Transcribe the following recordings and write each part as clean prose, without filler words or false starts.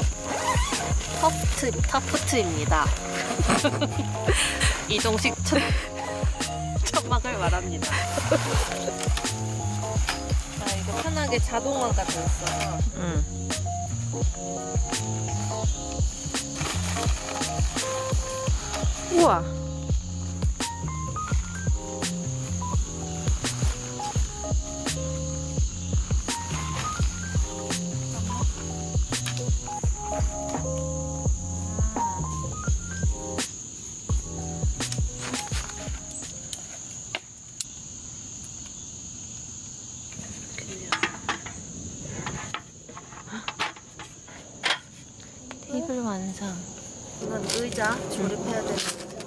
터프트입니다. 이동식 천막을 말합니다. 자, 이거 편하게 자동화가 돼 있어서. 우와. 테이블 완성. 이건 의자 조립해야 되는데.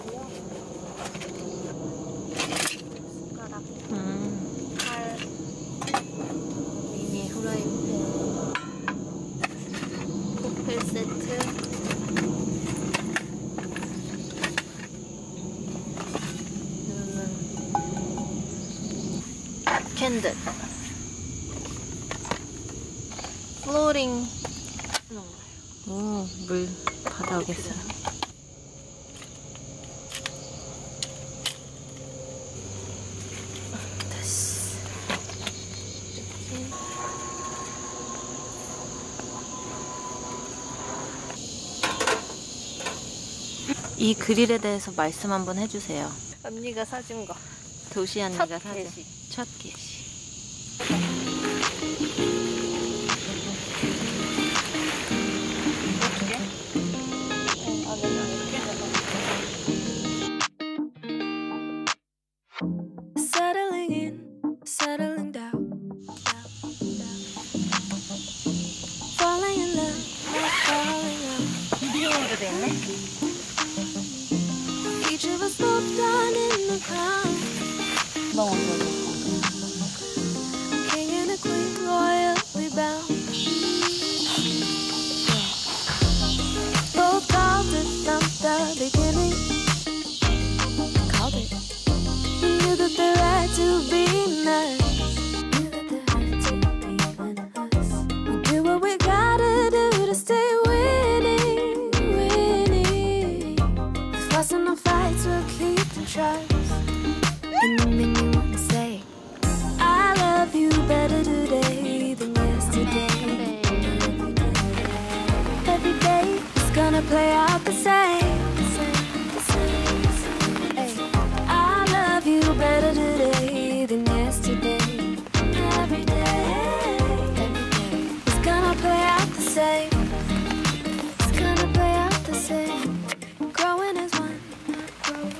숟가락, 칼, 미니 후라이팬, 포필 세트, 이거는 캔들, 플로링. 오, 물 받아오겠어요. 됐어. 이 그릴에 대해서 말씀 한번 해주세요. 언니가 사준 거. 도시 언니가 첫 사준 게시. 첫 게시. Settling in, settling down, falling in love, not falling out. 비디오도 돼 있네. Each of us moved on in the crown. King and a queen, royally bound. Both called it from the beginning. Called it. Knew that the right to be nice. Knew that the right to be us. We do what we gotta do to stay winning, winning. The fuss and the fights will keep the trust. And you make me wanna say, I love you better today than yesterday. Every day is gonna play out the same. I love you better today than yesterday. Every day is gonna play out the same. It's gonna play out the same. Growing as one, not growing.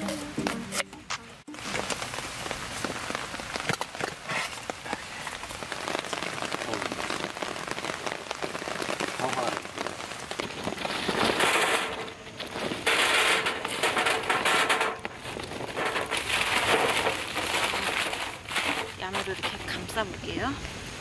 야매로 이렇게 감싸볼게요.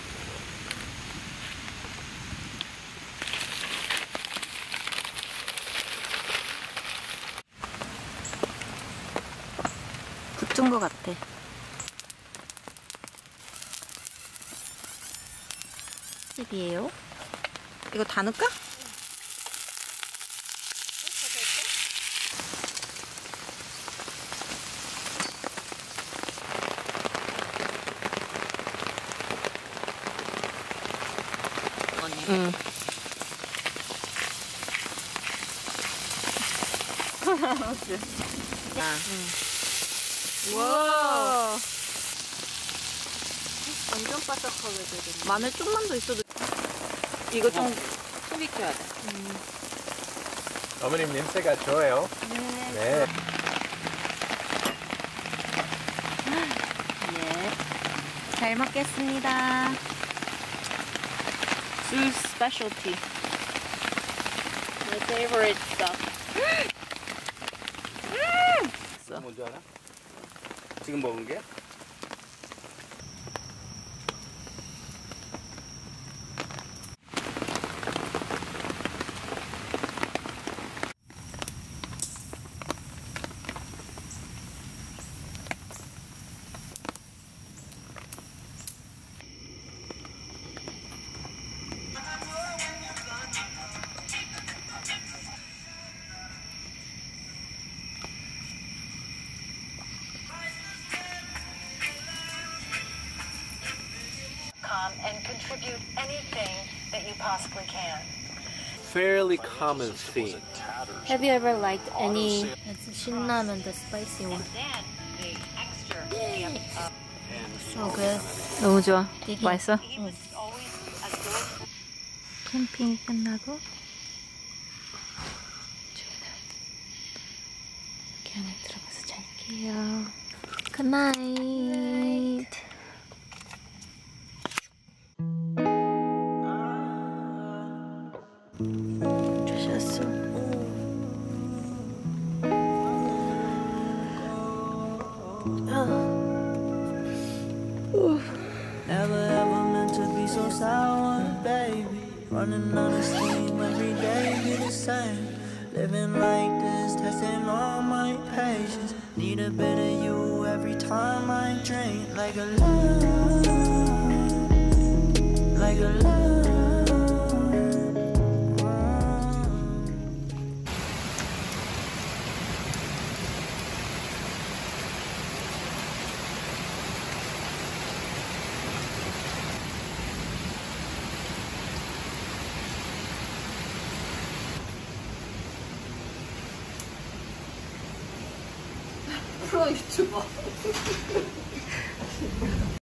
붙은 것 같아. 집이에요. 이거 다 넣을까? 응. 아, 와. 완전 바삭하게 되겠네. 마늘 좀만 더 있어도 이거 좀 푹 익혀야 돼. 어머님 냄새가 좋아요. 네. 예. 잘 먹겠습니다. 술 스페셜티. My favorite stuff. 뭔지 알아? 지금 먹은 게? possibly can. Fairly common theme. Have you ever liked any? It's 신라면, the spicy one. Then the extra gift of So good. 너무 좋아. 되게. 맛있어? Eve is always a good 캠핑 끝나고 저희는 이렇게 안에 들어가서 잘게요. Good night. 주셨어. Never ever meant to be so sour, baby. Running out of steam every day, be the same. Living like this, testing all my patience. Need a bit of you every time I drink. Like a love, like a love. 프로 유튜버.